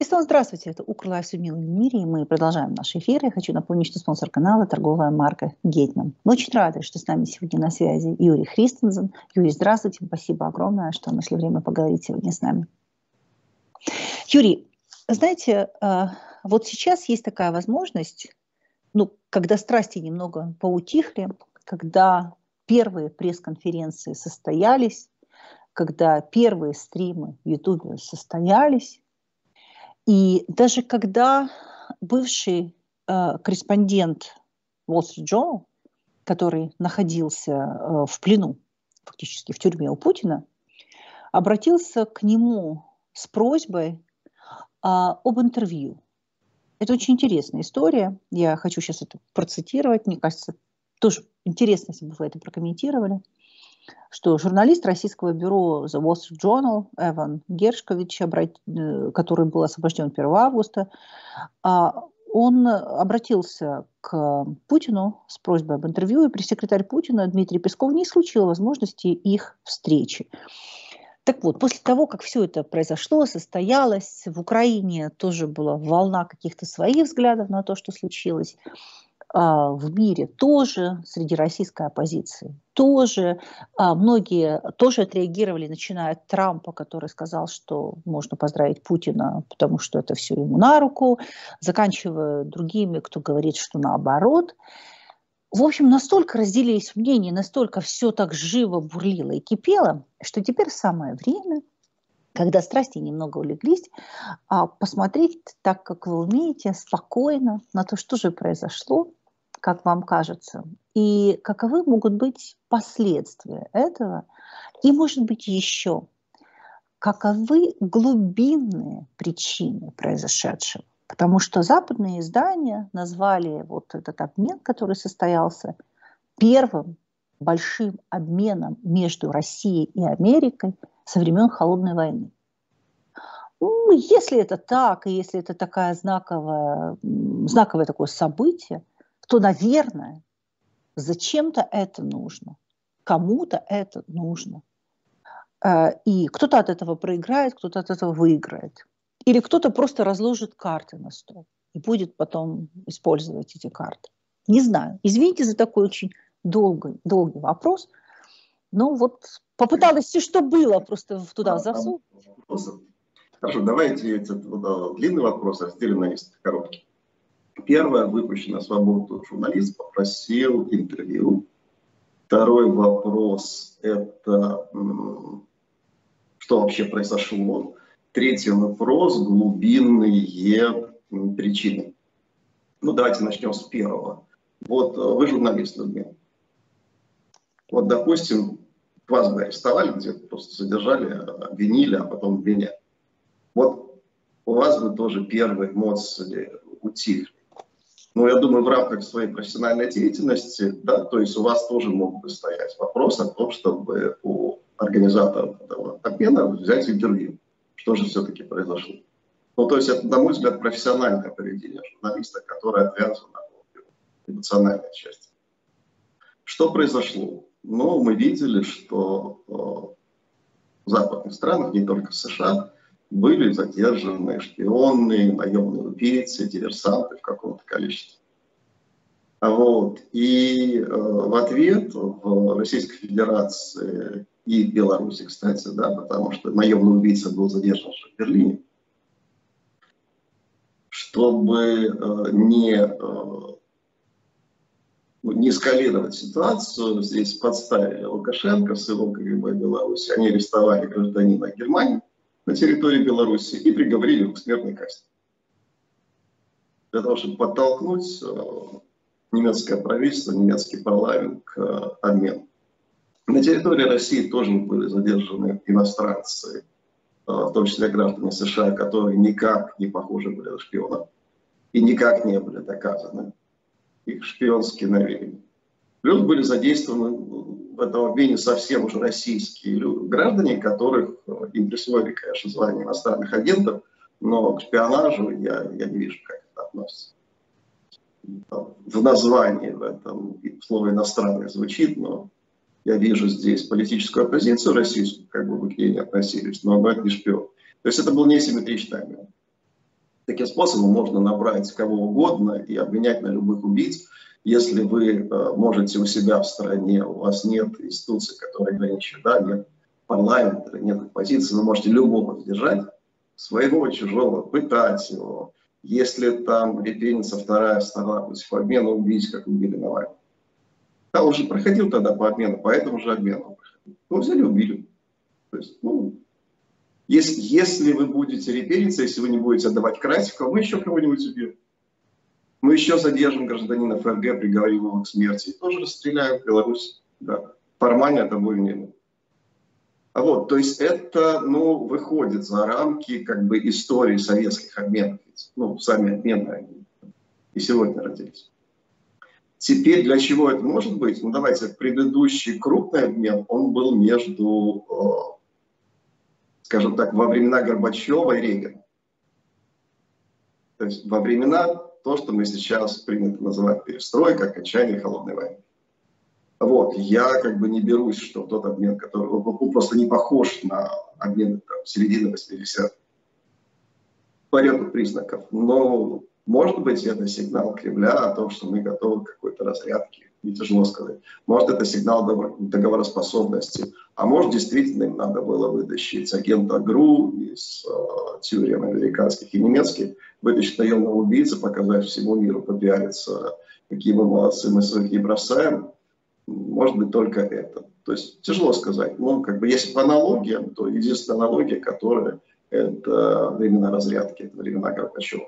И снова здравствуйте, это Укр в милом мире, и мы продолжаем наш эфир. Я хочу напомнить, что спонсор канала – торговая марка Гетман. Мы очень рады, что с нами сегодня на связи Юрий Христенсен. Юрий, здравствуйте, спасибо огромное, что нашли время поговорить сегодня с нами. Юрий, знаете, вот сейчас есть такая возможность, когда страсти немного поутихли, когда первые пресс-конференции состоялись, когда первые стримы в Ютубе состоялись, и даже когда бывший корреспондент Wall Street Journal, который находился в плену, фактически в тюрьме у Путина, обратился к нему с просьбой об интервью. Это очень интересная история. Я хочу сейчас это процитировать. Мне кажется, тоже интересно, если бы вы это прокомментировали. Что журналист российского бюро The Wall Street Journal Эван Гершкович, который был освобожден 1 августа, он обратился к Путину с просьбой об интервью, и пресс-секретарь Путина Дмитрий Песков не исключил возможности их встречи. Так вот, после того, как все это произошло, состоялось, в Украине тоже была волна каких-то своих взглядов на то, что случилось, в мире тоже, среди российской оппозиции тоже. Многие тоже отреагировали, начиная от Трампа, который сказал, что можно поздравить Путина, потому что это все ему на руку, заканчивая другими, кто говорит, что наоборот. В общем, настолько разделились мнения, настолько все так живо бурлило и кипело, что теперь самое время, когда страсти немного улеглись, посмотреть, так как вы умеете, спокойно на то, что же произошло, как вам кажется, и каковы могут быть последствия этого, и, может быть, еще, каковы глубинные причины произошедшего. Потому что западные издания назвали вот этот обмен, который состоялся, первым большим обменом между Россией и Америкой со времен Холодной войны. Если это так, и если это знаковое такое событие, то, наверное, зачем-то это нужно, кому-то это нужно. И кто-то от этого проиграет, кто-то от этого выиграет. Или кто-то просто разложит карты на стол и будет потом использовать эти карты. Не знаю. Извините за такой очень долгий вопрос. Но вот попыталась все, что было, просто туда засунуть. Хорошо, давайте длинный вопрос разделим на несколько коротких. Первое, выпущенный на свободу журналист попросил интервью. Второй вопрос – это что вообще произошло. Третий вопрос – глубинные причины. Давайте начнем с первого. Вот вы журналист, Людмила. Вот, допустим, вас бы арестовали, где-то просто задержали, обвинили, а потом обвиняли. Вот у вас бы тоже первые эмоции утихли. Я думаю, в рамках своей профессиональной деятельности, да, то есть у вас тоже мог бы стоять вопрос о том, чтобы у организатора этого обмена взять интервью. Что же все-таки произошло? То есть это, на мой взгляд, профессиональное поведение журналиста, которое отвязано от эмоциональной части. Что произошло? Мы видели, что в западных странах, не только в США, были задержаны шпионы, наемные убийцы, диверсанты в каком-то количестве. И в ответ в Российской Федерации и Беларуси, кстати, да, потому что наемный убийца был задержан в Берлине, чтобы не эскалировать ситуацию, здесь подставили Лукашенко с его КГБ Беларуси. Они арестовали гражданина Германии на территории Беларуси и приговорили его к смертной казни. Для того, чтобы подтолкнуть немецкое правительство, немецкий парламент к обмену. На территории России тоже были задержаны иностранцы, в том числе граждане США, которые никак не похожи были на шпионов и никак не были доказаны их шпионские намерения. Плюс были задействованы в этом обмене совсем уже российские граждане, которых им присвоили, конечно, звание иностранных агентов, но к шпионажу я не вижу, как это относится. В названии в этом слово «иностранный» звучит, но я вижу здесь политическую оппозицию российскую, как бы вы к ней не относились, но это не шпион. То есть это был несимметричный обмен. Таким способом можно набрать кого угодно и обменять на любых убийц. Если вы можете у себя в стране, у вас нет институций, которые ограничивают, да, нет парламента, нет оппозиции, вы можете любого сдержать, своего, чужого, пытать его. Если там репейница вторая сторона, то есть по обмену убийц, как убили Навального. Да, он же проходил тогда по обмену, по этому же обмену. Ну, взяли, убили. То есть, ну, если вы будете репейница, если вы не будете отдавать Красикова, мы еще кого-нибудь убьем. Мы еще задержим гражданина ФРГ, приговорим его к смерти. И тоже расстреляем в Беларуси. Да. Формально это будет не. Вот, то есть это, ну, выходит за рамки как бы истории советских обменов. Ну, сами обмены они и сегодня родились. Теперь для чего это может быть? Ну, давайте, предыдущий крупный обмен, он был между, скажем так, во времена Горбачева и Рейгана. То есть во времена то, что мы сейчас принято называть перестройкой, окончание холодной войны. Вот, я как бы не берусь, что тот обмен, который он просто не похож на обмен середины 80-х по ряду признаков. Но, может быть, это сигнал Кремля о том, что мы готовы к какой-то разрядке. Не тяжело сказать. Может, это сигнал договороспособности. А может, действительно им надо было вытащить агента ГРУ из тюрем американских и немецких, вытащить наемного убийцу, показать всему миру, попиариться, какие мы молодцы, мы своих не бросаем. Может быть, только это. То есть тяжело сказать. Ну, как бы, если по аналогиям, то единственная аналогия, которая это времена разрядки, это времена Горбачева.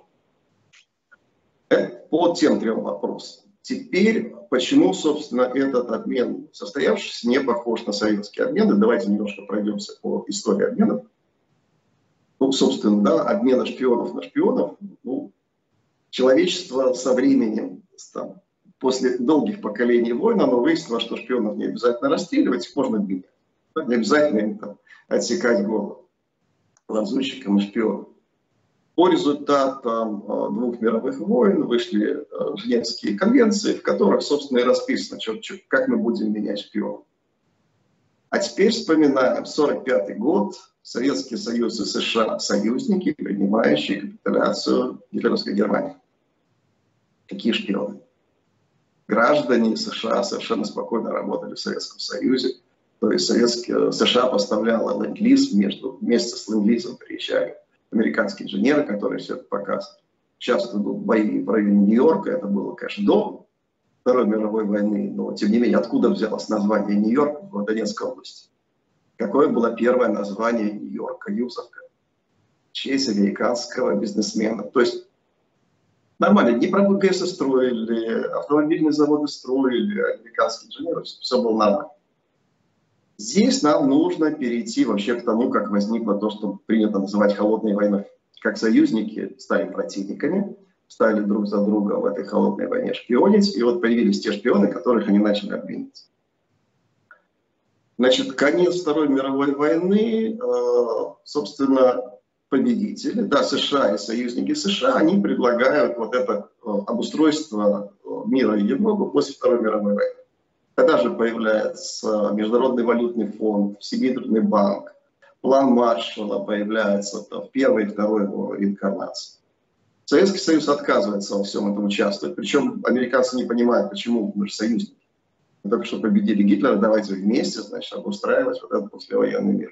Это по тем трем вопросам. Теперь, почему, собственно, этот обмен состоявшийся не похож на советские обмены? Давайте немножко пройдемся по истории обменов. Ну, собственно, да, обмена шпионов на шпионов. Ну, человечество со временем, там, после долгих поколений войн, оно выяснило, что шпионов не обязательно расстреливать, их можно обменять. Не обязательно им там отсекать голову лазутчикам и шпионам. По результатам двух мировых войн вышли Женевские конвенции, в которых, собственно, и расписано, как мы будем менять шпионов. А теперь вспоминаем 1945 год, Советский Союз и США союзники, принимающие капитуляцию гитлеровской Германии. Какие шпионы? Граждане США совершенно спокойно работали в Советском Союзе. То есть США поставляла ленд-лиз, вместе с ленд-лизом приезжали американские инженеры, которые все это показывают. Сейчас идут бои в районе Нью-Йорка, это было, конечно, до Второй мировой войны, но тем не менее, откуда взялось название Нью-Йорк в Донецкой области? Какое было первое название Нью-Йорка? Юзовка. В честь американского бизнесмена. То есть нормально, Днепрогэсы строили, автомобильные заводы строили, американские инженеры, все было нормально. Здесь нам нужно перейти вообще к тому, как возникло то, что принято называть холодной войной. Как союзники стали противниками, стали друг за друга в этой холодной войне шпионить, и вот появились те шпионы, которых они начали обвинить. Значит, конец Второй мировой войны, собственно, победители, да, США и союзники США, они предлагают вот это обустройство мира и Европы после Второй мировой войны. Тогда же появляется Международный валютный фонд, Всемирный банк, план Маршалла появляется в первой и второй его инкарнации. Советский Союз отказывается во всем этом участвовать. Причем американцы не понимают, почему мы же союзники. Мы только что победили Гитлера, давайте вместе, значит, обустраивать вот этот послевоенный мир.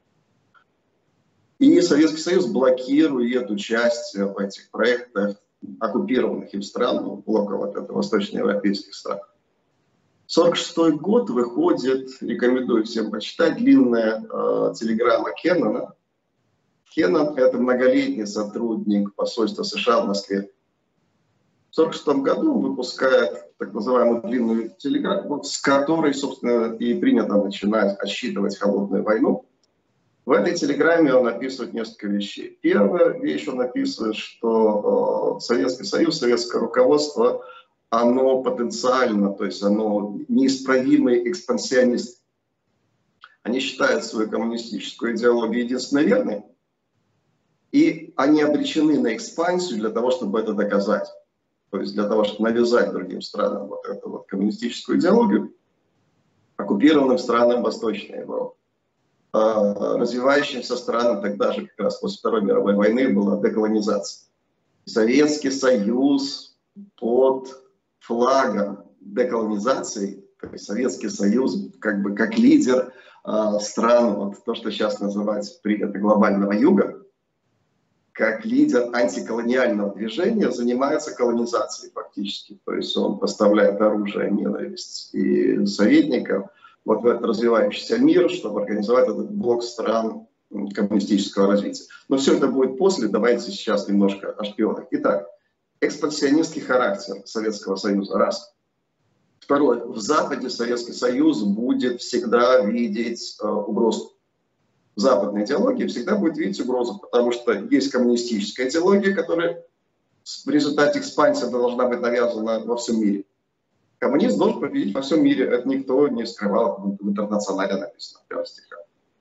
И Советский Союз блокирует участие в этих проектах оккупированных им стран, блока вот этого восточноевропейских стран. 1946 год выходит, рекомендую всем почитать, длинная телеграмма Кеннона. Кеннон – это многолетний сотрудник посольства США в Москве. В 1946 году он выпускает так называемую длинную телеграмму, с которой, собственно, и принято начинать отсчитывать холодную войну. В этой телеграмме он описывает несколько вещей. Первая вещь, он описывает, что Советский Союз, советское руководство, оно потенциально, то есть оно неисправимый экспансионист. Они считают свою коммунистическую идеологию единственно верной, и они обречены на экспансию для того, чтобы это доказать. То есть для того, чтобы навязать другим странам вот эту вот коммунистическую идеологию, оккупированным странам Восточной Европы. Развивающимся странам тогда же, как раз после Второй мировой войны, была деколонизация. Советский Союз под флагом деколонизации, то есть Советский Союз как бы как лидер стран, вот то, что сейчас называется принято глобального юга, как лидер антиколониального движения занимается колонизацией фактически. То есть он поставляет оружие, ненависть и советников вот в этот развивающийся мир, чтобы организовать этот блок стран коммунистического развития. Но все это будет после. Давайте сейчас немножко о шпионах. Итак, экспансионистский характер Советского Союза. Раз. Второе. В Западе Советский Союз будет всегда видеть угрозу. В западной идеологии всегда будет видеть угрозу, потому что есть коммунистическая идеология, которая в результате экспансии должна быть навязана во всем мире. Коммунист должен победить во всем мире. Это никто не скрывал, в интернационале написано прямо в стихах.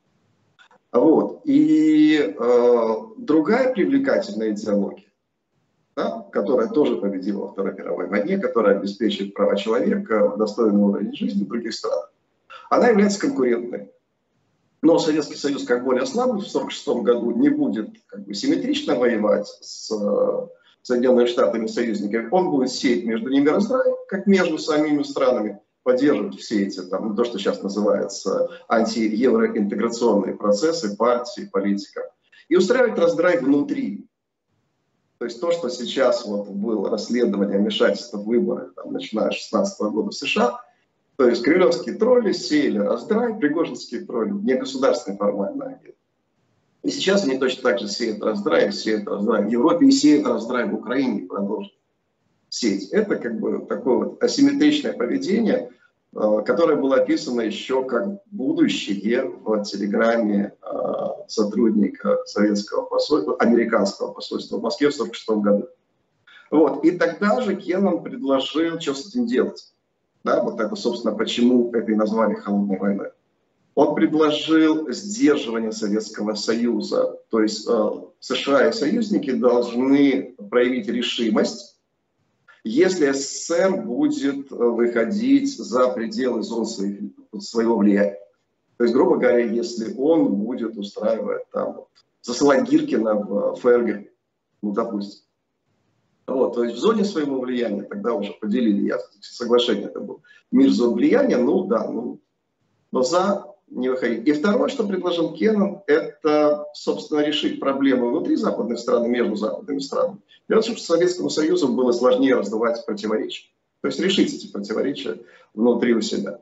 Вот. И другая привлекательная идеология, да, которая тоже победила во Второй мировой войне, которая обеспечивает права человека, достойный уровень жизни в других странах, она является конкурентной. Но Советский Союз, как более слабый, в 1946 году не будет как бы симметрично воевать с Соединенными Штатами союзниками. Он будет сеять между ними раздрай, как между самими странами, поддерживать все эти, там, то, что сейчас называется антиевроинтеграционные процессы, партии, политиков, и устраивать раздрай внутри. То есть то, что сейчас вот было расследование вмешательства в выборы, там, начиная с 2016 года в США, то есть кремлевские тролли сеяли раздрай, пригожинские тролли, не государственные формально. И сейчас они точно так же сеют раздрай в Европе и сеют раздрай в Украине и продолжат сеть. Это как бы такое вот асимметричное поведение, которое было описано еще как будущее в телеграмме сотрудника советского посольства, американского посольства в Москве в 1946 году. Вот. И тогда же Кеннон предложил, что с этим делать. Да, вот это, собственно, почему это и назвали холодной войной. Он предложил сдерживание Советского Союза. То есть США и союзники должны проявить решимость, если СССР будет выходить за пределы зон своего влияния. То есть, грубо говоря, если он будет устраивать там, засылать Гиркина в ФРГ, ну, допустим. Вот, то есть в зоне своего влияния тогда уже поделили соглашение, это был мир зон влияния, ну да, ну, но за не выходить. И второе, что предложил Кеннон, это, собственно, решить проблемы внутри западных стран, между западными странами. Дело в том, что Советскому Союзу было сложнее раздувать противоречия. То есть решить эти противоречия внутри у себя.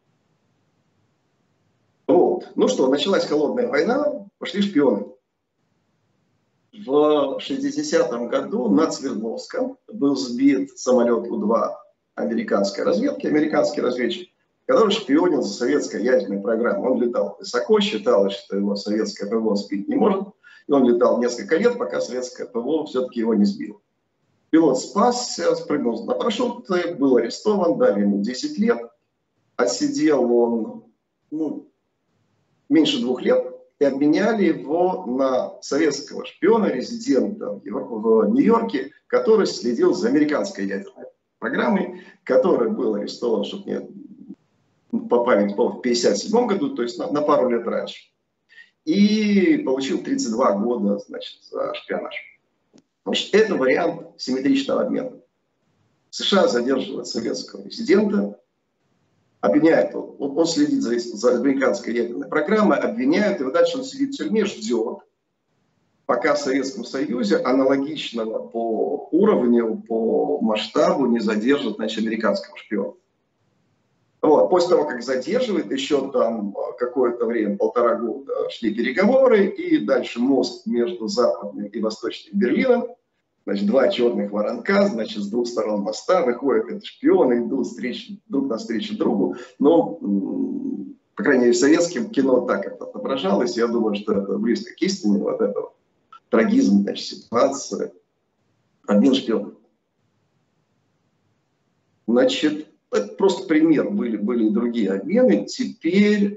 Вот. Ну что, началась холодная война, пошли шпионы. В 60-м году над Свердловском был сбит самолет У-2 американской разведки, американский разведчик, который шпионил за советской ядерной программой. Он летал высоко, считалось, что его советское ПВО сбить не может. И он летал несколько лет, пока советское ПВО все-таки его не сбило. Пилот спасся, спрыгнул на парашюты, был арестован, дали ему 10 лет. Отсидел он меньше 2 лет. И обменяли его на советского шпиона, резидента в Нью-Йорке, который следил за американской ядерной программой, который был арестован, чтобы мне по памяти, в 1957 году, то есть на пару лет раньше. И получил 32 года, значит, за шпионаж. Значит, это вариант симметричного обмена. США задерживают советского резидента, обвиняют, он следит за американской ядерной программой, обвиняют, и дальше он сидит в тюрьме, ждет, пока в Советском Союзе аналогичного по уровню, по масштабу не задержат, значит, американского шпиона. Вот. После того, как задерживает, еще там какое-то время, 1,5 года, шли переговоры, и дальше мост между Западным и Восточным Берлином. Значит, 2 черных воронка, значит, с 2 сторон моста выходят эти шпионы, идут друг навстречу другу. Но, по крайней мере, в советском кино так это отображалось. Я думаю, что это близко к истине, вот этого трагизм, значит, ситуация, обмен шпионов. Значит, это просто пример, были и другие обмены. Теперь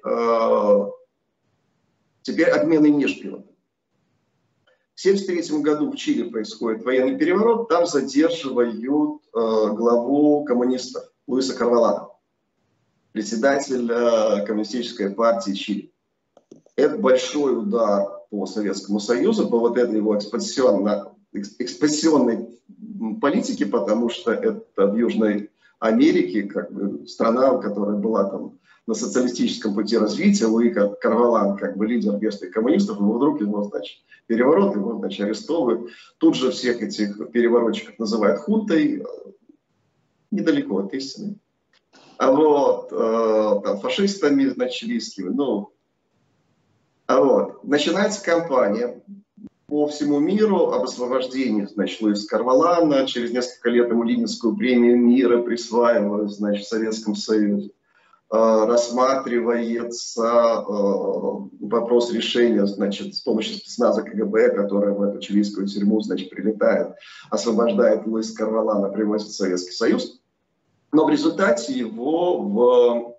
обмены не шпионов. В 1973 году в Чили происходит военный переворот, там задерживают главу коммунистов Луиса Карвалана, председателя Коммунистической партии Чили. Это большой удар по Советскому Союзу, по вот этой его экспансионно экспансионной политики, потому что это в Южной Америке как бы страна, которая была там на социалистическом пути развития, Луи Карвалан, как бы лидер местных коммунистов, его вдруг значит, переворот, его, значит, арестовывают. Тут же всех этих переворотчиков называют хунтой, недалеко от истины. А вот там, фашистами, значит, чилийскими, ну, а вот начинается кампания по всему миру об освобождении, значит, Луиса Карвалана. Через несколько лет ему Ленинскую премию мира присваивают, значит, в Советском Союзе. Рассматривается вопрос решения, значит, с помощью спецназа КГБ, которая в эту чилийскую тюрьму, значит, прилетает, освобождает Луиса Карвалана, привозит в Советский Союз. Но в результате его в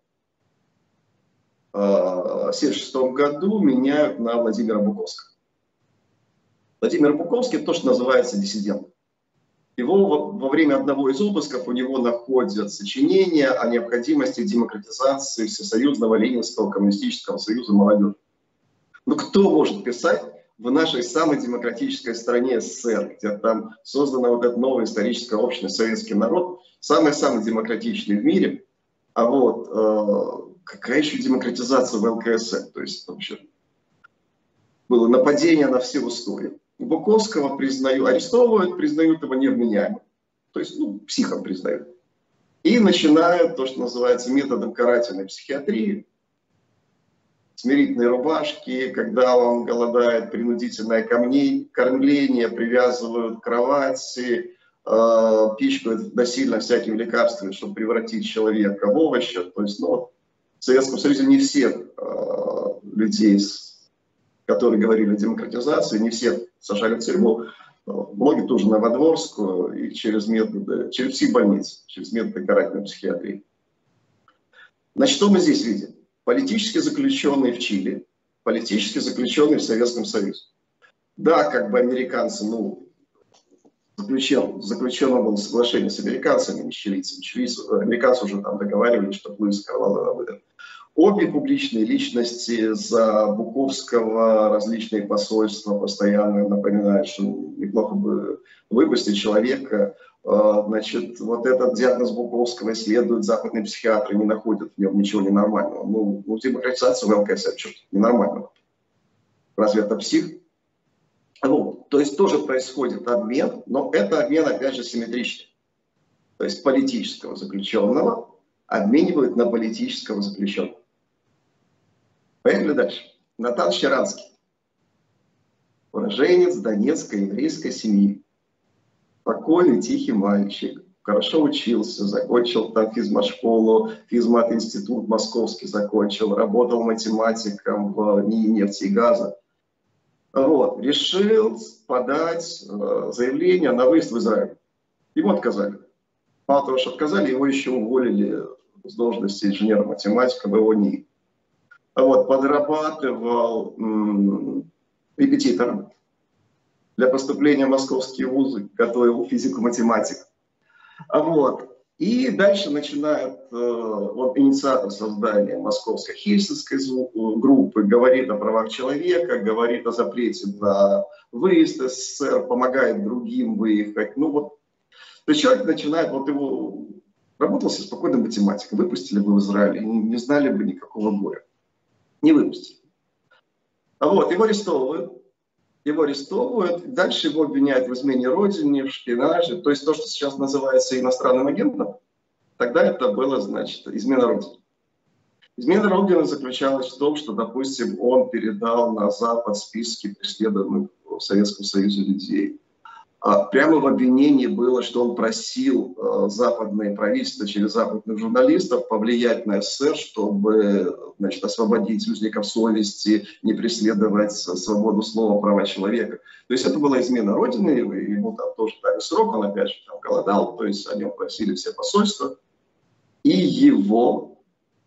1976 году меняют на Владимира Буковского. Владимир Буковский — то, что называется диссидент. Его во время одного из обысков у него находят сочинения о необходимости демократизации Всесоюзного Ленинского коммунистического союза молодежи. Ну кто может писать в нашей самой демократической стране СССР, где там создана вот эта новая историческая общность, советский народ, самый-самый демократичный в мире, а вот какая еще демократизация в ЛКСМ? То есть вообще было нападение на все устои. Буковского арестовывают, признают его невменяемым. То есть, ну, психом признают. И начинают то, что называется методом карательной психиатрии. Смирительные рубашки, когда он голодает, принудительное кормление, привязывают к кровати, пичкают насильно всякими лекарствами, чтобы превратить человека в овоща. То есть, ну, в Советском Союзе не всех людей, которые говорили о демократизации, не всех сажали в тюрьму. Многие тоже на Новодворскую и через все больницы, через методы карательной психиатрии. Значит, что мы здесь видим? Политически заключенные в Чили, политически заключенные в Советском Союзе. Да, как бы американцы, ну, заключено было соглашение с американцами, не с чилийцами. Американцы уже там договаривались, что Луис Карвалана выдали. Обе публичные личности, за Буковского различные посольства постоянно напоминают, что неплохо бы выпустить человека. Значит, вот этот диагноз Буковского исследуют западные психиатры, не находят в нем ничего ненормального. Ну демократизация в ЛКСМ, черт, ненормального. Разве это псих? Вот. То есть тоже происходит обмен, но это обмен, опять же, симметричный. То есть политического заключенного обменивают на политического заключенного. Поехали дальше. Натан Щеранский. Уроженец донецкой еврейской семьи. Спокойный, тихий мальчик. Хорошо учился, закончил там физмат-школу, физмат-институт московский закончил, работал математиком в НИИ нефти и газа. Вот. Решил подать заявление на выезд в Израиль. Ему отказали. Мало того, что отказали, его еще уволили с должности инженера-математика в его НИИ. Вот, подрабатывал репетитором для поступления в московские вузы, готовил физику-математику. Вот. И дальше начинает вот, инициатор создания московской хельсинской группы, говорит о правах человека, говорит о запрете на выезд из СССР, помогает другим выехать. Ну вот, то есть человек начинает, вот его работал со спокойной математикой, выпустили бы в Израиле, не знали бы никакого горя. Не выпустили. А вот, его арестовывают, дальше его обвиняют в измене родине, в шпионаже, то есть то, что сейчас называется иностранным агентом, тогда это было, значит, измена родины. Измена родины заключалась в том, что, допустим, он передал на Запад списки преследуемых в Советском Союзе людей. Прямо в обвинении было, что он просил западные правительства через западных журналистов повлиять на СССР, чтобы, значит, освободить узников совести, не преследовать свободу слова, права человека. То есть это была измена Родины, ему там тоже дали срок, он опять же там голодал, то есть о нем просили все посольства. И его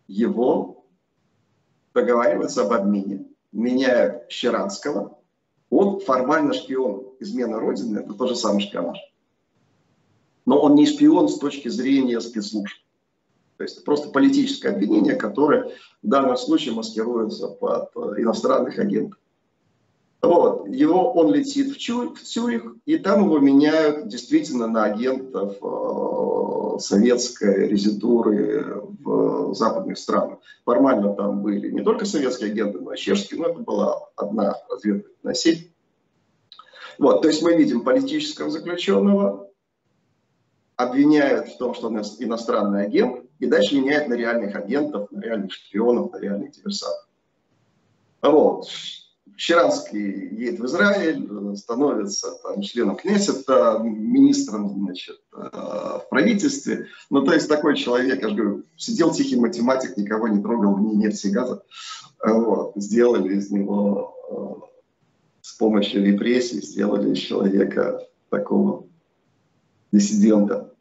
договариваются об обмене, меняя Щеранского. Он формально шпион. Измена Родины — это тоже самый шпионаж. Но он не шпион с точки зрения спецслужб. То есть это просто политическое обвинение, которое в данном случае маскируется под иностранных агентов. Вот. Он летит в Цюрих, и там его меняют действительно на агентов советской резидентуры в западных странах. Формально там были не только советские агенты, но и чешские, но это была одна разведывательная сеть. Вот. То есть мы видим политического заключенного, обвиняют в том, что он иностранный агент, и дальше меняют на реальных агентов, на реальных шпионов, на реальных диверсантов. Вот. Щеранский едет в Израиль, становится там членом Кнессета, министром, значит, в правительстве. Ну, то есть такой человек, я же говорю, сидел тихий математик, никого не трогал, ни нефти и газа. Вот. Сделали из него с помощью репрессий, сделали из человека такого диссидента.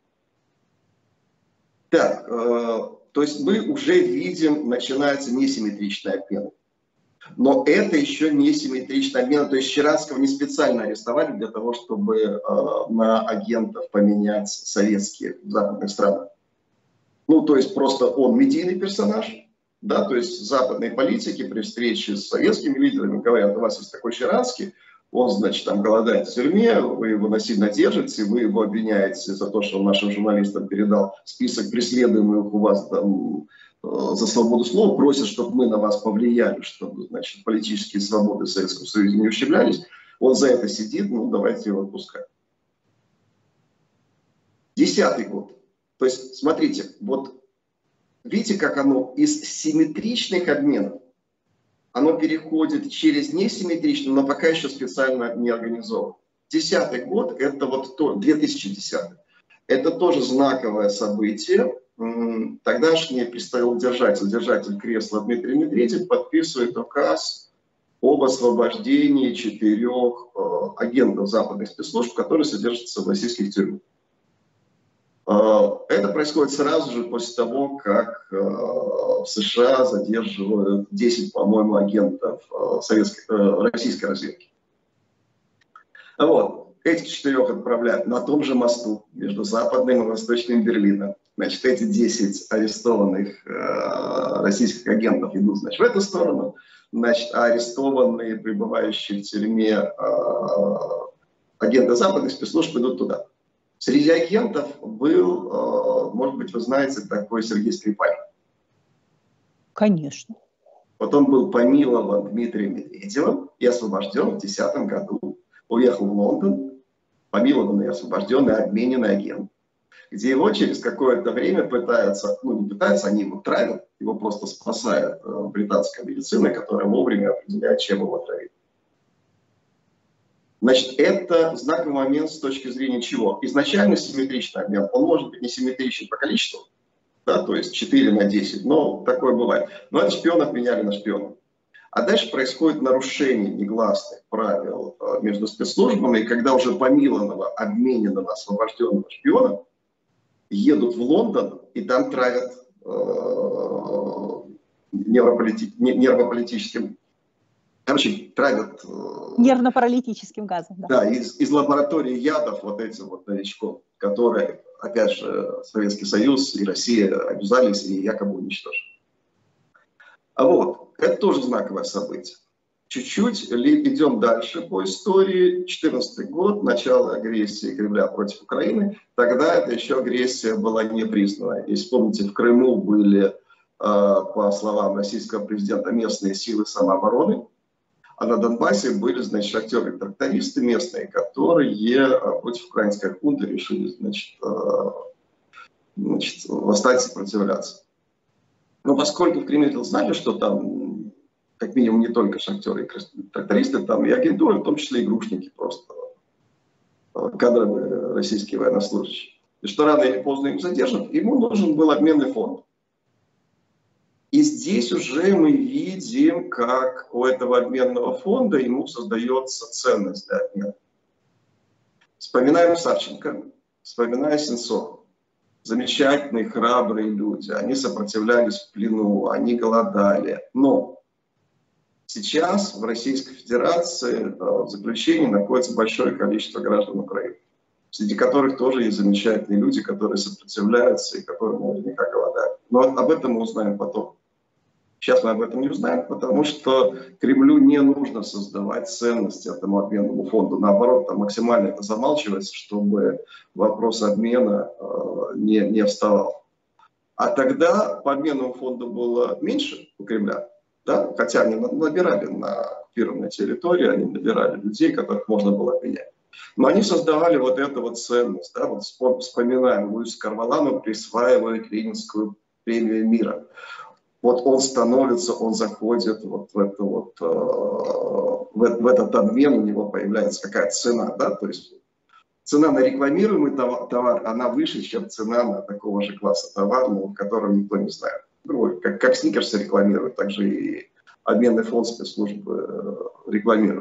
Так, то есть мы уже видим, начинается несимметричная обмена. Но это еще не симметричная обмена. То есть Щеранского не специально арестовали для того, чтобы на агентов поменять советских в западных странах. Ну, то есть просто он медийный персонаж, да, то есть западные политики при встрече с советскими лидерами говорят: у вас есть такой Щеранский, он, значит, там голодает в тюрьме, вы его насильно держите, вы его обвиняете за то, что он нашим журналистам передал список преследуемых у вас там за свободу слова, просят, чтобы мы на вас повлияли, чтобы, значит, политические свободы в Советском Союзе не ущемлялись. Он за это сидит, ну давайте его отпускать. 10-й год. То есть, смотрите, вот видите, как оно из симметричных обменов, оно переходит через несимметричный, но пока еще специально не организован. 10-й год, это вот 2010. Это тоже знаковое событие. Тогдашний держатель кресла Дмитрий Медведев подписывает указ об освобождении 4 агентов западных спецслужб, которые содержатся в российских тюрьмах. Это происходит сразу же после того, как в США задерживают 10, по-моему, агентов российской разведки. Вот. Этих 4 отправляют на том же мосту между Западным и Восточным Берлином. Значит, эти 10 арестованных российских агентов идут, значит, в эту сторону. Значит, а арестованные, пребывающие в тюрьме агенты западных спецслужб идут туда. Среди агентов был, может быть, вы знаете, такой Сергей Скрипаль. Конечно. Вот он был помилован Дмитрием Медведевым и освобожден в 2010 году. Уехал в Лондон, помилованный, освобожденный, обмененный агент, где его через какое-то время пытаются, ну не пытаются, они его травят, его просто спасает британская медицина, которая вовремя определяет, чем его травить. Значит, это знаковый момент с точки зрения чего? Изначально симметричный обмен, он может быть не симметричен по количеству, да, то есть 4 на 10, но такое бывает. Но это шпионов меняли на шпионов. А дальше происходит нарушение негласных правил между спецслужбами, и когда уже помилованного, обмененного, освобожденного шпиона едут в Лондон и там травят нервополитическим, короче, травят... Нервно-паралитическим газом. Да, из лаборатории ядов вот этим вот новичков, которые, опять же, Советский Союз и Россия обязались и якобы уничтожили. А вот, это тоже знаковое событие. Чуть-чуть идем дальше по истории. 2014 год, начало агрессии Кремля против Украины. Тогда эта еще агрессия была не признана. Если помните, в Крыму были, по словам российского президента, местные силы самообороны. А на Донбассе были, значит, шахтеры-трактористы местные, которые против украинской хунты решили, значит, восстать, сопротивляться. Но поскольку в Кремле знали, что там, как минимум, не только шахтеры и трактористы, там и агентуры, в том числе игрушники просто, кадровые российские военнослужащие. И что рано или поздно их задержат, ему нужен был обменный фонд. И здесь уже мы видим, как у этого обменного фонда ему создается ценность для обмена. Вспоминаем Савченко, вспоминаем Сенцова. Замечательные, храбрые люди. Они сопротивлялись в плену, они голодали. Но сейчас в Российской Федерации в заключении находится большое количество граждан Украины, среди которых тоже есть замечательные люди, которые сопротивляются и которые наверняка голодают. Но об этом мы узнаем потом. Сейчас мы об этом не узнаем, потому что Кремлю не нужно создавать ценности этому обменному фонду. Наоборот, там максимально это замалчивается, чтобы вопрос обмена не вставал. А тогда по обменному фонду было меньше у Кремля, да? Хотя они набирали на оккупированной территории, они набирали людей, которых можно было обменять. Но они создавали вот эту вот ценность. Да? Вот вспоминаем, Луис Карвалану присваивает Ленинскую премию мира. Вот он становится, он заходит вот в, это вот, в этот обмен, у него появляется какая-то цена, да, то есть цена на рекламируемый товар, она выше, чем цена на такого же класса товар, но которого никто не знает. Как Сникерс рекламирует, так же и обменный фонд спецслужбы рекламирует.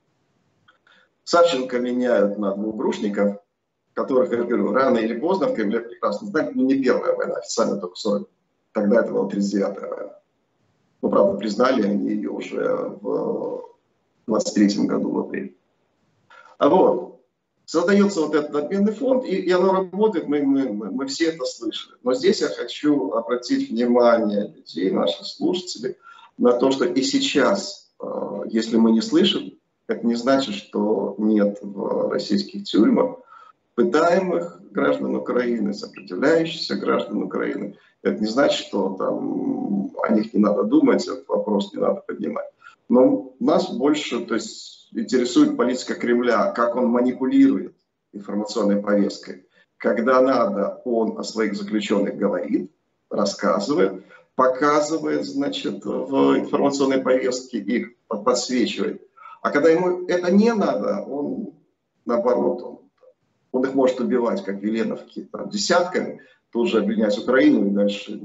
Савченко меняют на двухгрушников, которых, я говорю, рано или поздно в Кремле прекрасно знают, но не первая война, официально только 40. Тогда это была 39-я война. Ну, правда, признали они ее уже в 23-м году, в апреле. А вот, создается вот этот обменный фонд, и оно работает, мы все это слышали. Но здесь я хочу обратить внимание людей, наших слушателей, на то, что и сейчас, если мы не слышим, это не значит, что нет в российских тюрьмах пытаемых граждан Украины, сопротивляющихся граждан Украины. Это не значит, что там о них не надо думать, этот вопрос не надо поднимать. Но нас больше, то есть, интересует политика Кремля, как он манипулирует информационной повесткой. Когда надо, он о своих заключенных говорит, рассказывает, показывает, значит, в информационной повестке их подсвечивает. А когда ему это не надо, он, наоборот, он их может убивать, как Веленовки, там, десятками, тут же обвинять Украину и дальше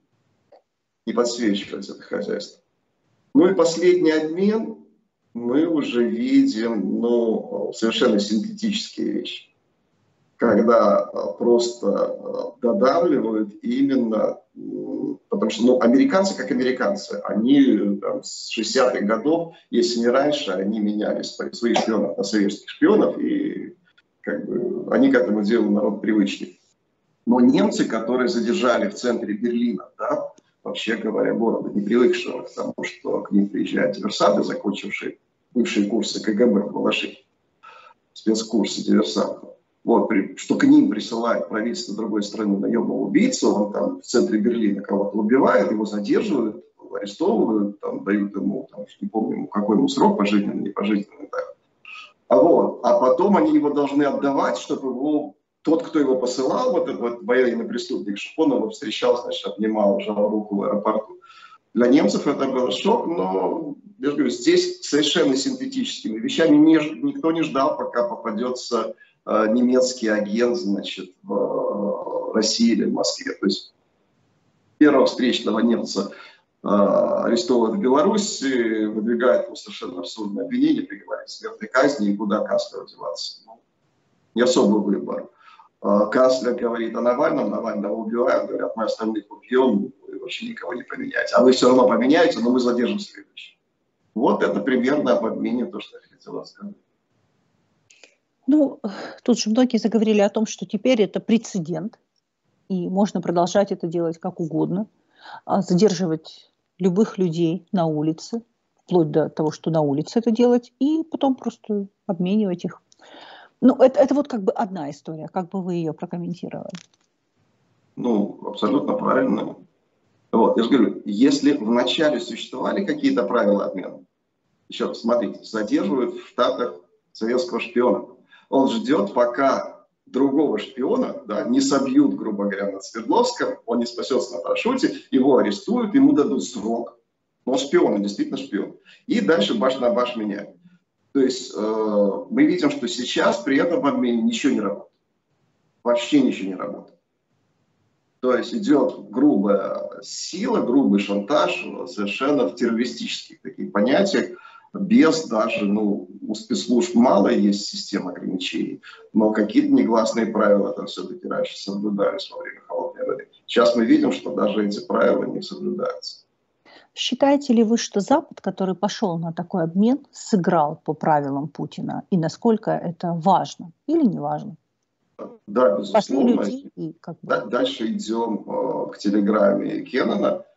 не подсвечивать это хозяйство. Ну и последний обмен, мы уже видим совершенно синтетические вещи. Когда просто додавливают именно, потому что американцы как американцы, они там, с 60-х годов, если не раньше, они меняли своих шпионов на советских шпионов, и как бы, они к этому делу народ привычный. Но немцы, которые задержали в центре Берлина, да, вообще говоря, города, не привыкшего к тому, что к ним приезжают диверсанты, закончившие бывшие курсы КГБ в Балашихе, спецкурсы диверсантов. Вот, что к ним присылает правительство другой страны наемного убийцу, он там в центре Берлина кого-то убивает, его задерживают, арестовывают, там, дают ему, там, не помню, какой ему срок, пожизненный, не пожизненный, так. А потом они его должны отдавать, чтобы его, тот, кто его посылал, вот этот вот военный преступник, чтобы он его встречал, значит, обнимал, жал руку в аэропорту. Для немцев это был шок, но, я же говорю, здесь совершенно синтетическими вещами никто не ждал, пока попадется немецкий агент, значит, в России или в Москве. То есть первого встречного немца арестовывают в Беларуси, выдвигают ему совершенно абсурдное обвинение, приговорят к смертной казни, и куда канцлеру деваться. Не особый выбор. Канцлер говорит о Навальном, Навального убивают, говорят, мы остальных убьем, вы вообще никого не поменяете. А вы все равно поменяете, но мы задержим следующий. Вот это примерно об обмене то, что я хотела сказать. Ну, тут же многие заговорили о том, что теперь это прецедент, и можно продолжать это делать как угодно, задерживать любых людей на улице, вплоть до того, что на улице это делать, и потом просто обменивать их. Ну, это вот как бы одна история. Как бы вы ее прокомментировали? Ну, абсолютно правильно. Вот, я же говорю, если вначале существовали какие-то правила обмена, еще раз, смотрите, задерживают в Штатах советского шпиона. Он ждет, пока другого шпиона, да, не собьют, грубо говоря, над Свердловском, он не спасется на парашюте, его арестуют, ему дадут срок. Но он шпион, он действительно шпион. И дальше баш на баш меняют. То есть мы видим, что сейчас при этом обмене ничего не работает. Вообще ничего не работает. То есть идет грубая сила, грубый шантаж, совершенно в террористических таких понятиях, без даже, у спецслужб мало есть систем ограничений, но какие-то негласные правила там все-таки раньше соблюдались во время холодной войны. Сейчас мы видим, что даже эти правила не соблюдаются. Считаете ли вы, что Запад, который пошел на такой обмен, сыграл по правилам Путина? И насколько это важно или не важно? Да, безусловно. Дальше идем к телеграмме Кеннона.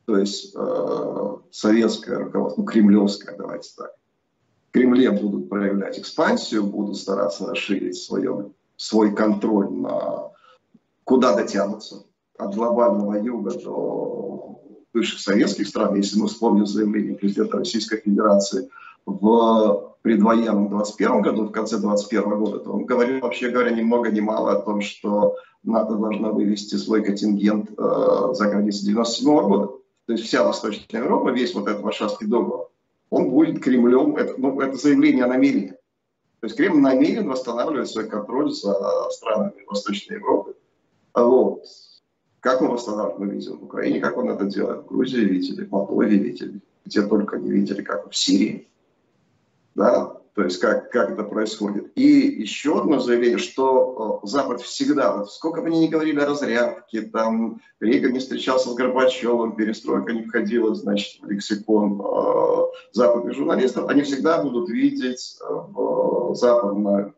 То есть советское руководство, ну, кремлевское, давайте так. В Кремле будут проявлять экспансию, будут стараться расширить свой контроль на куда дотянуться. От глобального юга до бывших советских стран. Если мы вспомним заявление президента Российской Федерации в предвоенном 21 году, в конце 21 года, то он говорил, вообще говоря, ни много ни мало о том, что НАТО должна вывести свой контингент за границы 97 года. То есть вся Восточная Европа, весь вот этот Варшавский договор, он будет Кремлем, это заявление о намерении. То есть Кремль намерен восстанавливать свой контроль за странами Восточной Европы. Вот. Как он восстанавливает, мы видим в Украине, как он это делает. В Грузии видели, в Молдове видели, где только не видели, как в Сирии. Да? То есть как это происходит. И еще одно заявление, что Запад всегда, вот сколько бы они ни говорили о разрядке, там Рейган не встречался с Горбачевым, перестройка не входила, значит, в лексикон западных журналистов, они всегда будут видеть в западном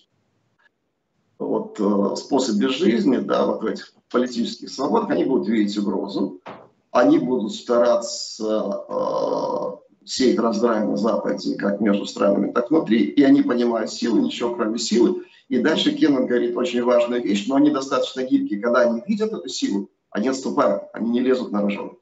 способе жизни, да, вот в этих политических свободах, они будут видеть угрозу, они будут стараться сеять раздрай на Западе, как между странами, так внутри, и они понимают силу, ничего кроме силы. И дальше Кеннон говорит очень важную вещь, но они достаточно гибкие. Когда они видят эту силу, они отступают, они не лезут на рожон.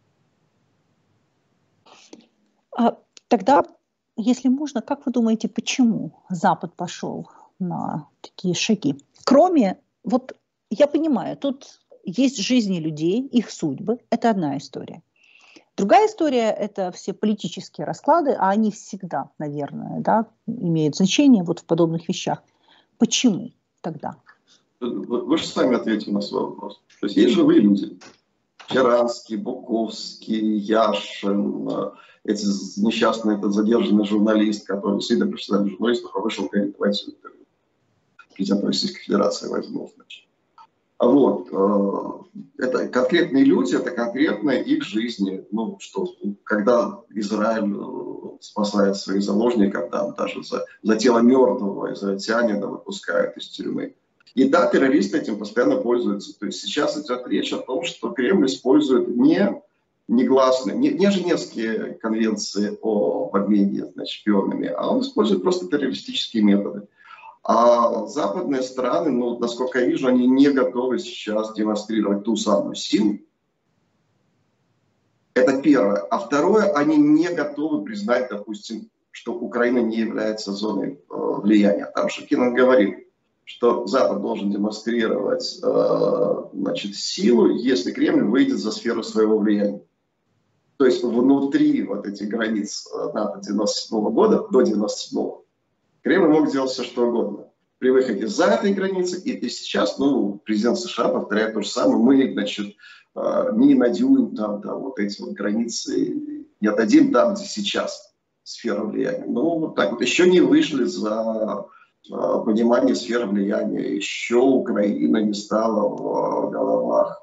Тогда, если можно, как вы думаете, почему Запад пошел на такие шаги? Кроме, вот я понимаю, тут есть жизни людей, их судьбы, это одна история. Другая история – это все политические расклады, а они всегда, наверное, да, имеют значение вот в подобных вещах. Почему тогда? Вы же сами ответили на свой вопрос. То есть есть живые люди. Черанский, Буковский, Яшин, эти несчастные, этот задержанный журналист, который действительно профессиональный журналист, вышел и говорит, давайте интервью. Президент Российской Федерации возьму, значит. Вот. Это конкретные люди, это конкретные их жизни. Ну, что, когда Израиль спасает своих заложников, там, даже за тело мертвого израильтянина выпускают из тюрьмы. И да, террористы этим постоянно пользуются. То есть сейчас идет речь о том, что Кремль использует негласные, не Женевские конвенции о обмене, значит, шпионами, а он использует просто террористические методы. А западные страны, ну, насколько я вижу, они не готовы сейчас демонстрировать ту самую силу. Это первое. А второе, они не готовы признать, допустим, что Украина не является зоной влияния. Там же Кеннон говорил, что Запад должен демонстрировать значит, силу, если Кремль выйдет за сферу своего влияния. То есть внутри вот этих границ НАТО 97 года, до 97 Кремль мог делать все, что угодно. При выходе за этой границы, и сейчас, ну, президент США повторяет то же самое, мы, значит, не на дюйм там, да, вот эти вот границы не отдадим там, где сейчас сфера влияния. Ну, вот так вот, еще не вышли за понимание сферы влияния, еще Украина не стала в головах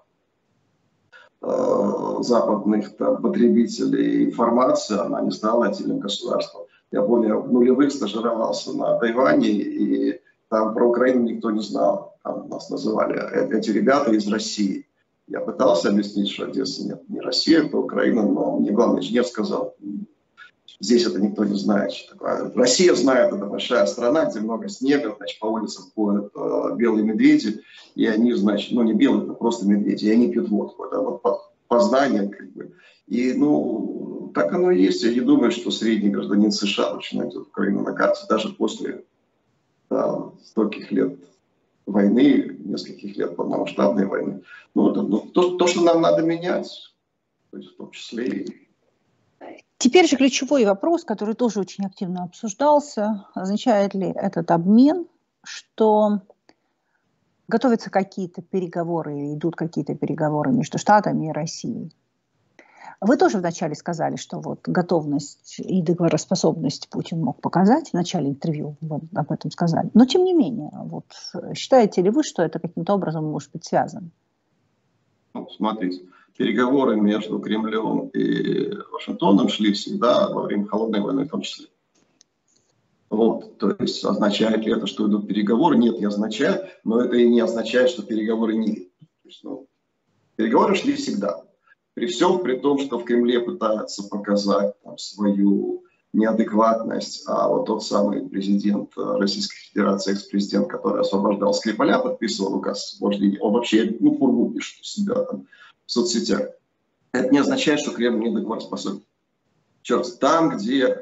западных там, потребителей информации, она не стала отдельным государством. Я помню, в нулевых стажировался на Тайване, и там про Украину никто не знал. Там нас называли эти ребята из России. Я пытался объяснить, что Одесса нет, не Россия, это Украина, но мне главный инженер сказал, здесь это никто не знает. Что такое. Россия знает, это большая страна, где много снега, значит, по улицам ходят белые медведи, и они, значит, ну не белые, это просто медведи, и они пьют водку. Это вот познание, как бы. И, ну, так оно и есть. Я не думаю, что средний гражданин США очень найдет Украину на карте, даже после стольких лет войны, нескольких лет полномасштабной войны. Ну, это, то, что нам надо менять, то есть в том числе и... Теперь же ключевой вопрос, который тоже очень активно обсуждался. Означает ли этот обмен, что готовятся какие-то переговоры, или идут какие-то переговоры между Штатами и Россией? Вы тоже вначале сказали, что вот готовность и договороспособность Путин мог показать. В начале интервью вы об этом сказали. Но тем не менее, вот, считаете ли вы, что это каким-то образом может быть связано? Ну, смотрите, переговоры между Кремлем и Вашингтоном шли всегда во время холодной войны в том числе. Вот, то есть означает ли это, что идут переговоры? Нет, не означает, но это и не означает, что переговоры не идут. То есть, ну, переговоры шли всегда. при всем при том, что в Кремле пытаются показать там свою неадекватность, а вот тот самый президент Российской Федерации, экс-президент, который освобождал Скрипаля, подписывал указ о освобождении, он вообще пургу пишет у себя там в соцсетях. Это не означает, что Кремль не договороспособен. Черт, там, где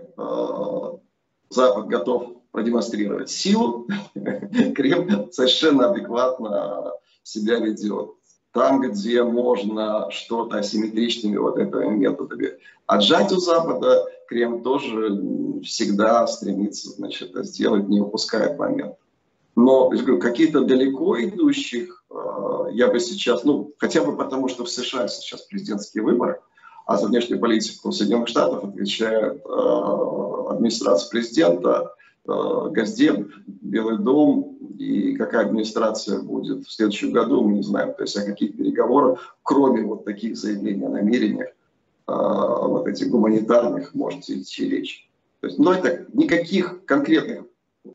Запад готов продемонстрировать силу, Кремль совершенно адекватно себя ведет. Там, где можно что-то асимметричными вот этими методами отжать у Запада, Кремль тоже всегда стремится, значит, это сделать, не упускает момент. Но какие-то далеко идущих я бы сейчас, хотя бы потому, что в США сейчас президентские выборы, а за внешнюю политику Соединенных Штатов отвечает администрация президента, Госдеп, Белый дом, и какая администрация будет в следующем году, мы не знаем. То есть о каких переговорах, кроме вот таких заявлений о намерениях, вот этих гуманитарных, может идти речь. То есть, это никаких конкретных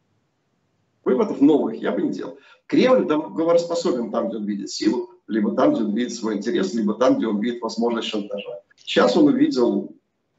выводов новых я бы не делал. Кремль договороспособен там, где он видит силу, либо там, где он видит свой интерес, либо там, где он видит возможность шантажа. Сейчас он увидел,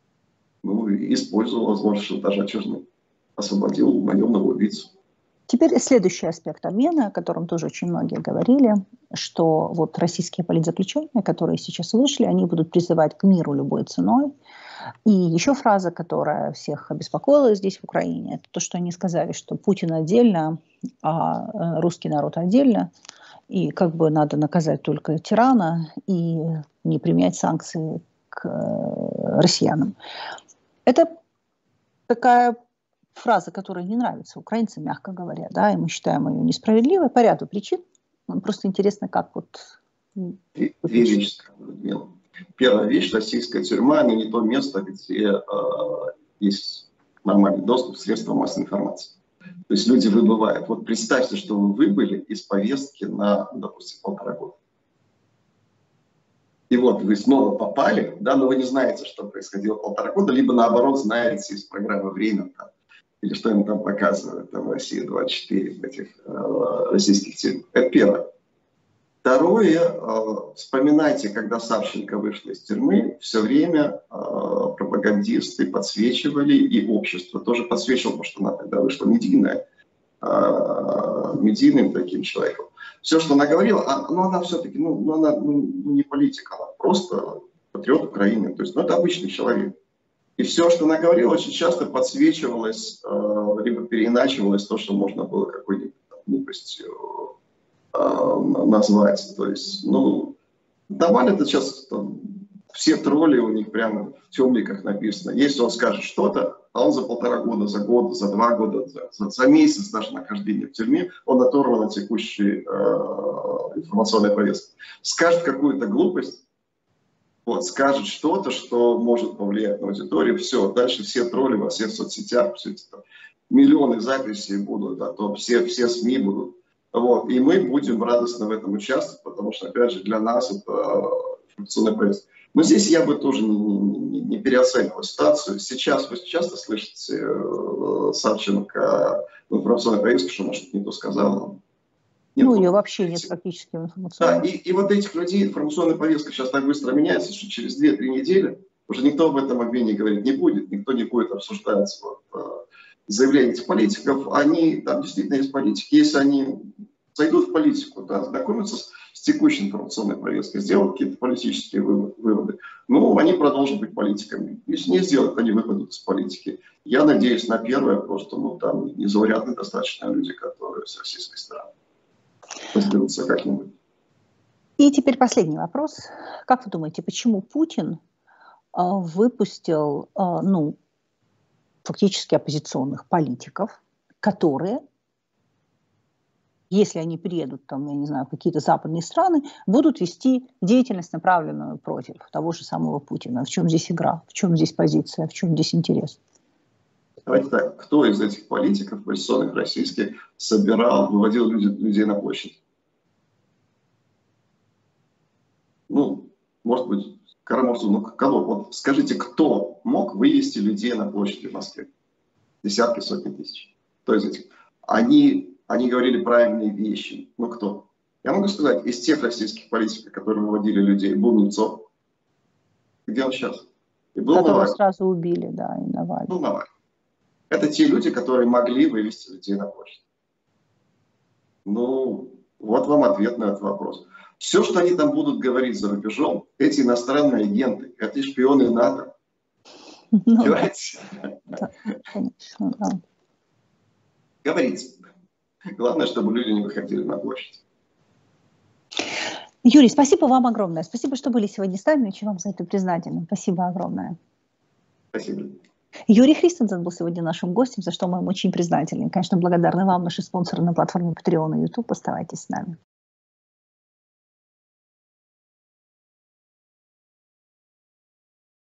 использовал возможность шантажа Черный. Освободил наемного убийцу. Теперь следующий аспект обмена, о котором тоже очень многие говорили, что вот российские политзаключенные, которые сейчас вышли, они будут призывать к миру любой ценой. И еще фраза, которая всех обеспокоила здесь, в Украине, это то, что они сказали, что Путин отдельно, а русский народ отдельно, и как бы надо наказать только тирана и не применять санкции к россиянам. Это такая фраза, которая не нравится украинцам, мягко говоря, да, и мы считаем ее несправедливой по ряду причин. Просто интересно, как вот... Две вещи. Первая вещь, российская тюрьма, это не то место, где есть нормальный доступ к средствам массовой информации. То есть люди выбывают. Вот представьте, что вы выбыли из повестки на, допустим, 1,5 года. И вот вы снова попали, да, но вы не знаете, что происходило 1,5 года, либо наоборот знаете из программы «Время», там, или что им там показывают, там, в России 24, в этих российских тюрьмах. Это первое. Второе, вспоминайте, когда Савченко вышла из тюрьмы, все время пропагандисты подсвечивали, и общество тоже подсвечивало, потому что она тогда вышла медийным таким человеком. Все, что она говорила, она все-таки, она не политик, она просто патриот Украины, то есть, это обычный человек. И все, что она говорила, очень часто подсвечивалось, либо переиначивалось то, что можно было какой-нибудь глупостью назвать. То есть, Навальный это сейчас все тролли у них прямо в темниках написано. Если он скажет что-то, а он за 1,5 года, за год, за 2 года, за месяц даже нахождения в тюрьме, он оторван от текущей информационной повестки. Скажет какую-то глупость, скажет что-то, что может повлиять на аудиторию, все, дальше все тролли во всех соцсетях, все это, миллионы записей будут, а то все СМИ будут. И мы будем радостно в этом участвовать, потому что, опять же, для нас это информационная повестка. Но здесь я бы тоже не переоценивал ситуацию. Сейчас вы часто слышите Савченко в информационной повестке, что она что-то не то сказала. Ее вообще нет практически в информационной. Да, и вот этих людей информационная повестка сейчас так быстро меняется, что через 2-3 недели уже никто об этом обмене говорить не будет, никто не будет обсуждать заявления этих политиков. Они, там действительно есть политики, если они зайдут в политику, знакомятся с текущей информационной повесткой, сделают какие-то политические выводы, они продолжат быть политиками. Если не сделают, они выпадут из политики. Я надеюсь на первое, просто там незаурядные достаточно люди, которые с российской стороны разберутся как-нибудь. И теперь последний вопрос. Как вы думаете, почему Путин выпустил, фактически оппозиционных политиков, которые, если они приедут, я не знаю, в какие-то западные страны, будут вести деятельность, направленную против того же самого Путина? В чем здесь игра? В чем здесь позиция? В чем здесь интерес? Давайте так, кто из этих политиков, оппозиционных российских, выводил людей на площадь? Может быть, Карамурзу, кого? Скажите, кто мог вывести людей на площади в Москве? Десятки, сотни тысяч. Кто из этих? Они говорили правильные вещи. Кто? Я могу сказать, из тех российских политиков, которые выводили людей, был Немцов, Где он сейчас? И был Которого Навальный. сразу убили, да, и Навальный. Был Навальный. Это те люди, которые могли вывести людей на площадь. Ну, вот вам ответ на этот вопрос. Все, что они там будут говорить за рубежом, эти иностранные агенты, это шпионы НАТО. Понимаете? Да, конечно, да. Говорите. Главное, чтобы люди не выходили на площадь. Юрий, спасибо вам огромное. Спасибо, что были сегодня с нами. Очень вам за это признательна. Спасибо огромное. Спасибо. Юрий Христенсен был сегодня нашим гостем, за что мы им очень признательны. Конечно, благодарны вам, наши спонсоры на платформе Patreon и YouTube. Оставайтесь с нами.